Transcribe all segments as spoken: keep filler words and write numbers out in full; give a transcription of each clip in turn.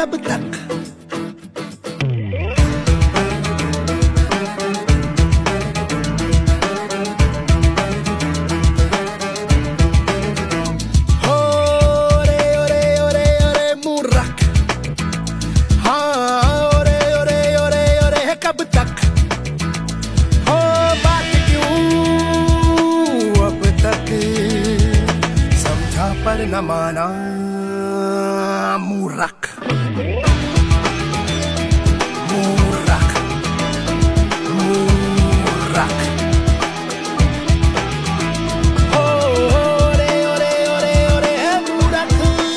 कब तक। हो रे ओरे ओरे ओरे मूर्ख, हाँ ओरे ओरे ओरे ओरे कब तक। हो बात क्यों अब तक समझा पर न माना मूर्ख। मूर्ख मूर्ख हो रे ओरे ओरे ओरे मूर्ख।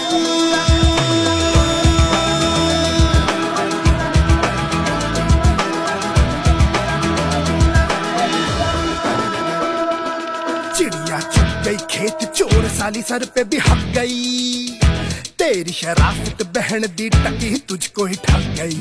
चिड़िया चुग गई खेत चोर साली सर पे भी हक गई। तेरी शराफत बहन दी टकी तुझको ही ठग गई।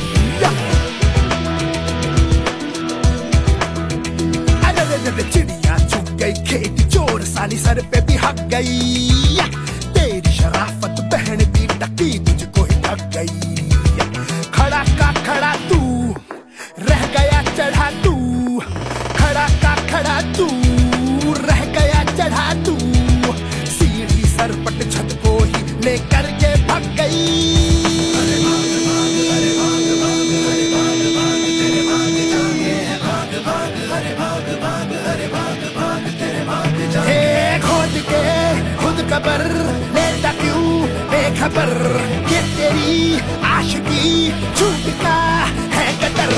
अरे चिड़िया चुग गई खेत चोर साली सर पे भी हक गई। तेरी शराफत बहन दी टकी तुझको ही ठग गई। खड़ा का खड़ा तू रह गया चढ़ा तू, खड़ा का खड़ा तू रह गया चढ़ा तू। सीढ़ी सरपट छत को ही लेकर के भाग गई। अरे भाग भाग अरे भाग भाग अरे भाग भाग तेरे भाग जाए, भाग भाग अरे भाग भाग अरे भाग भाग तेरे भाग जाए। खोद के खुद कबर लेता क्यों बेखबर, ये तेरी आशिकी झूठ का है कदर।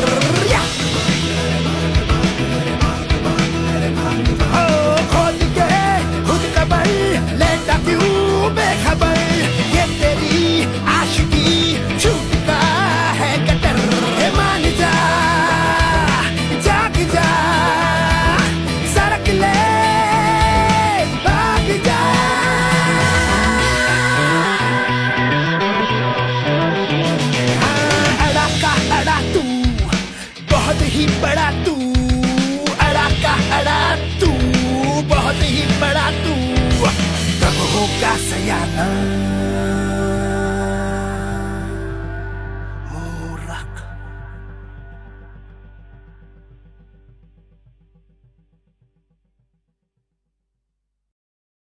बड़ा तू अड़ा का अड़ा तू, बहुत ही बड़ा तू, कब होगा सयाना।